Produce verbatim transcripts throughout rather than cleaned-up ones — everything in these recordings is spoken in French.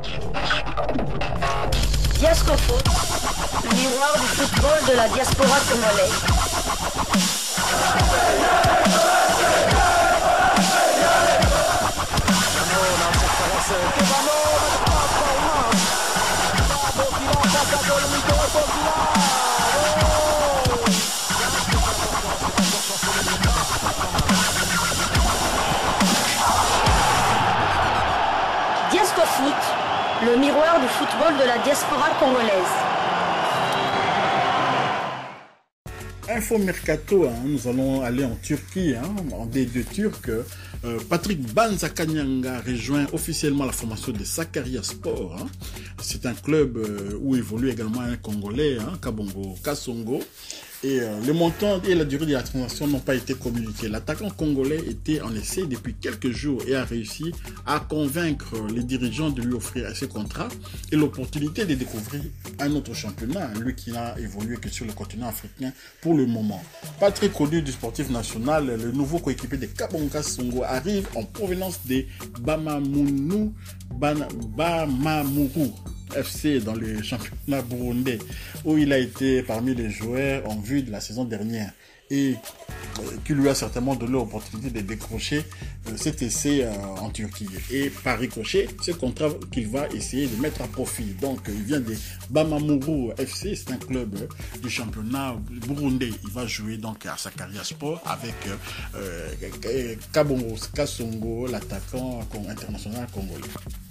Diasco Foot, le miroir du football de la diaspora congolaise. Diasco Foot, le miroir du football de la diaspora congolaise. Info Mercato, hein, nous allons aller en Turquie, hein, en D deux turc. Euh, Patrick Banzakanyanga rejoint officiellement la formation de Sakarya Sport. Hein. C'est un club euh, où évolue également un Congolais, hein, Kabongo Kasongo. Et euh, le montant et la durée de la transaction n'ont pas été communiqués. L'attaquant congolais était en essai depuis quelques jours et a réussi à convaincre les dirigeants de lui offrir ce contrat et l'opportunité de découvrir un autre championnat, lui qui n'a évolué que sur le continent africain pour le moment. Pas très connu du sportif national, le nouveau coéquipier de Kabonga Songo arrive en provenance des Bamamunu Bamamuru F C dans le championnat burundais où il a été parmi les joueurs en vue de la saison dernière et qui lui a certainement donné l'opportunité de décrocher cet essai en Turquie. Et par ricochet, ce contrat qu'il va essayer de mettre à profit. Donc il vient de Bamamuru F C, c'est un club du championnat burundais. Il va jouer donc à Sakarya Sport avec euh, Kabongo Kasongo, l'attaquant international congolais.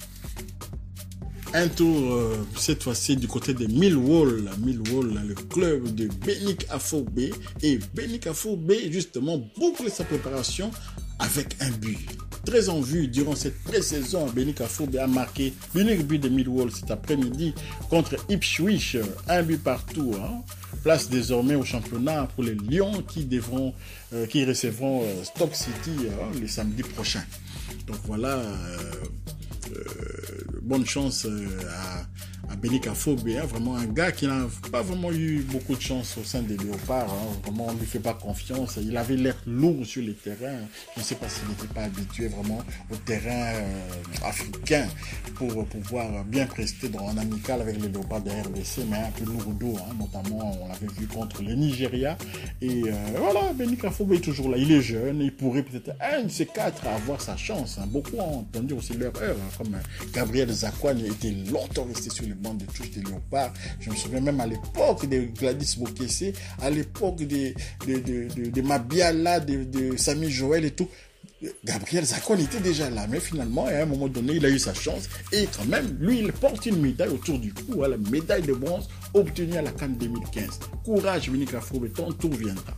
Un tour euh, cette fois-ci du côté de Millwall, Millwall, le club de Benik Afobe. Et Benik Afobe justement boucle sa préparation avec un but. Très en vue durant cette pré-saison, Benik Afobe a marqué l'unique but de Millwall cet après-midi contre Ipswich, un but partout. Hein. Place désormais au championnat pour les Lions qui devront, euh, qui recevront euh, Stoke City euh, le samedi prochain. Donc voilà. Euh, Euh, bonne chance euh, à, à Benik Afobe, hein, vraiment un gars qui n'a pas vraiment eu beaucoup de chance au sein des Léopards, hein, vraiment on ne lui fait pas confiance, il avait l'air lourd sur les terrains, je ne sais pas s'il n'était pas habitué vraiment au terrain euh, africain pour pouvoir bien prester dans un amical avec les Léopards de R D C, mais un peu lourdeau, hein, notamment on l'avait vu contre le Nigeria, et euh, voilà, Benik Afobe est toujours là, il est jeune, il pourrait peut-être un de ces quatre avoir sa chance, hein. Beaucoup ont entendu aussi leur heure, hein, comme Gabriel Zakwan était longtemps resté sur les bancs de touche des Léopards. Je me souviens même à l'époque de Gladys Bokesse, à l'époque de, de, de, de, de Mabiala, de, de Samy Joël et tout. Gabriel Zakwan était déjà là, mais finalement, à un moment donné, il a eu sa chance. Et quand même, lui, il porte une médaille autour du cou, hein, la médaille de bronze obtenue à la CAN deux mille quinze. Courage, Benik Afobe, ton tour viendra.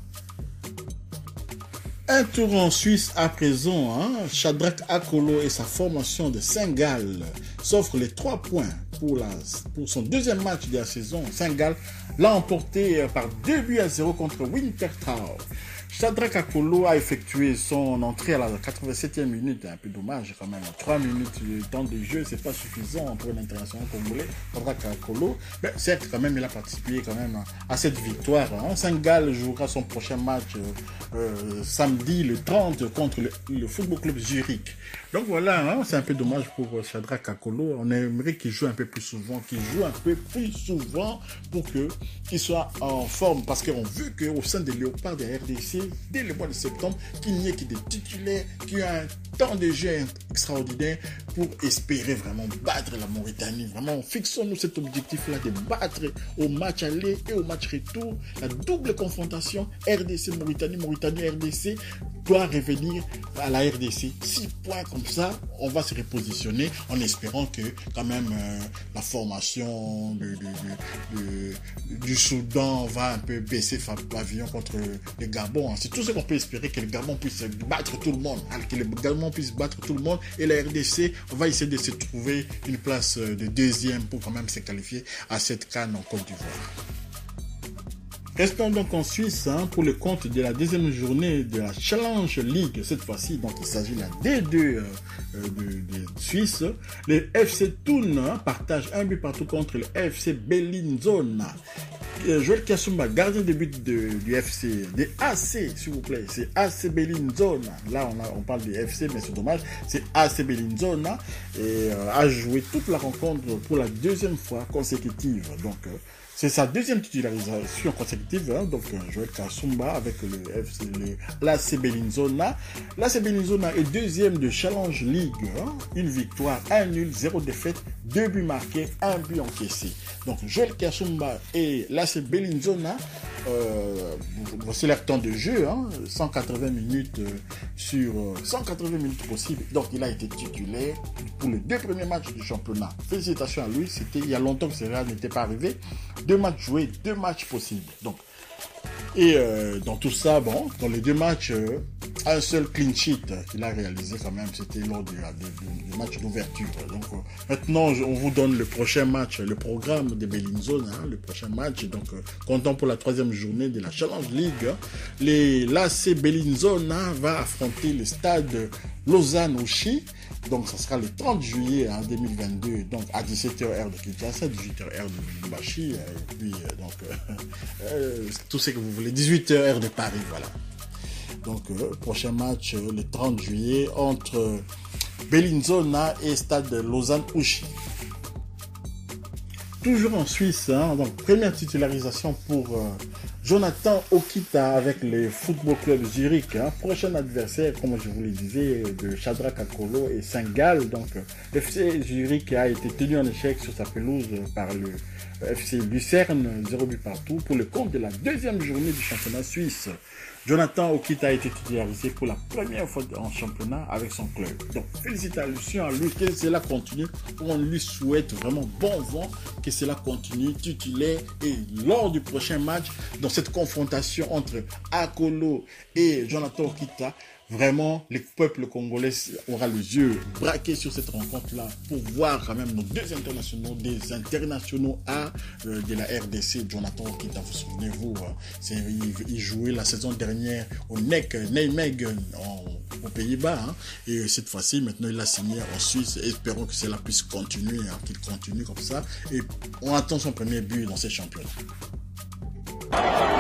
Un tour en Suisse à présent, hein, Shadrack Akolo et sa formation de Saint-Gall s'offrent les trois points pour, la, pour son deuxième match de la saison. Saint-Gall l'a emporté par deux buts à zéro contre Winterthur. Shadrack Akolo a effectué son entrée à la quatre-vingt-septième minute, un peu dommage quand même, trois minutes de temps de jeu, c'est pas suffisant pour l'international congolais, Shadrack Akolo, mais certes quand même il a participé quand même à cette victoire. Hein. Saint-Gall jouera son prochain match euh, euh, samedi le trente contre le, le Football Club Zurich. Donc voilà, hein, c'est un peu dommage pour Shadrack Akolo, on aimerait qu'il joue un peu plus souvent, qu'il joue un peu plus souvent pour que qu'il soit en forme, parce qu'on veut qu'au sein des Léopards de R D C, dès le mois de septembre, qu'il n'y ait que des titulaires qui ont un temps de jeu extraordinaire pour espérer vraiment battre la Mauritanie. Vraiment, fixons-nous cet objectif-là de battre au match aller et au match retour. La double confrontation R D C-Mauritanie, Mauritanie-R D C doit revenir à la R D C. Six points comme ça, on va se repositionner en espérant que quand même euh, la formation de, de, de, de, du Soudan va un peu baisser pavillon contre le Gabon. C'est tout ce qu'on peut espérer, que le Gabon puisse battre tout le monde, que le Gabon puisse battre tout le monde, et la R D C, on va essayer de se trouver une place de deuxième pour quand même se qualifier à cette CAN en Côte d'Ivoire. Restons donc en Suisse, hein, pour le compte de la deuxième journée de la Challenge League. Cette fois-ci, donc il s'agit de la D deux euh, de, de Suisse. Le F C Thun, hein, partage un but partout contre le F C Bellinzona. Joël Kasumba, gardien de but de, du F C, des A C, s'il vous plaît, c'est A C Bellinzona. Là, on, a, on parle du F C, mais c'est dommage, c'est A C Bellinzona, et euh, a joué toute la rencontre pour la deuxième fois consécutive. Donc, euh, c'est sa deuxième titularisation consécutive, hein, donc euh, Joël Kasumba avec le F C, l'A C Bellinzona. L'A C Bellinzona est deuxième de Challenge League, hein, une victoire, un nul, zéro défaite, deux buts marqués, un but encaissé. Donc Joël Kasumba et l'A C Bellinzona, euh, voici leur temps de jeu, hein, cent quatre-vingts minutes euh, sur euh, cent quatre-vingts minutes possibles. Donc il a été titulaire pour les deux premiers matchs du championnat. Félicitations à lui, c'était il y a longtemps que cela n'était pas arrivé. Deux matchs joués, deux matchs possibles. Donc, et euh, dans tout ça, bon, dans les deux matchs, euh, un seul clean sheet qu'il a réalisé quand même, c'était lors du, du, du match d'ouverture. Donc euh, maintenant, on vous donne le prochain match, le programme de Bellinzona, hein, le prochain match. Donc, euh, comptant pour la troisième journée de la Challenge League, hein, les l'A C Bellinzona va affronter le stade Lausanne-Ouchy. Donc, ça sera le trente juillet hein, deux mille vingt-deux, donc à dix-sept heures heure de Kinshasa, dix-huit heures heure de Lubumbashi, et puis euh, donc euh, euh, tout ce que vous voulez, dix-huit heures heure de Paris, voilà. Donc, euh, prochain match euh, le trente juillet entre euh, Bellinzona et Stade Lausanne-Ouchy. Toujours en Suisse, hein, donc première titularisation pour euh, Jonathan Okita avec le Football Club Zurich. Hein, prochain adversaire, comme je vous le disais, de Shadrack Akolo et Saint-Gall. Donc, le F C Zurich a été tenu en échec sur sa pelouse par le F C Lucerne, zéro but partout, pour le compte de la deuxième journée du championnat suisse. Jonathan Okita a été titularisé pour la première fois en championnat avec son club. Donc, félicitations à lui, que cela continue. On lui souhaite vraiment bon vent, que cela continue, titulaire. Et lors du prochain match, dans cette confrontation entre Akolo et Jonathan Okita, vraiment, le peuple congolais aura les yeux braqués sur cette rencontre-là pour voir quand même nos deux internationaux, des internationaux A euh, de la R D C, Jonathan Okita, vous souvenez-vous, hein, il, il jouait la saison dernière au N E C Nijmegen aux Pays-Bas, hein, et cette fois-ci, maintenant, il a signé en Suisse. Espérons que cela puisse continuer, hein, qu'il continue comme ça, et on attend son premier but dans ces championnats.